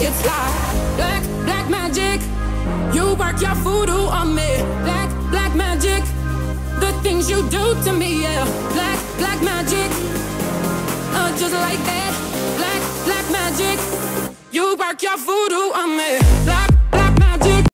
It's like black magic. You work your voodoo on me. Black magic. The things you do to me, yeah. Black magic. Just like that. Black magic. You work your voodoo on me. Black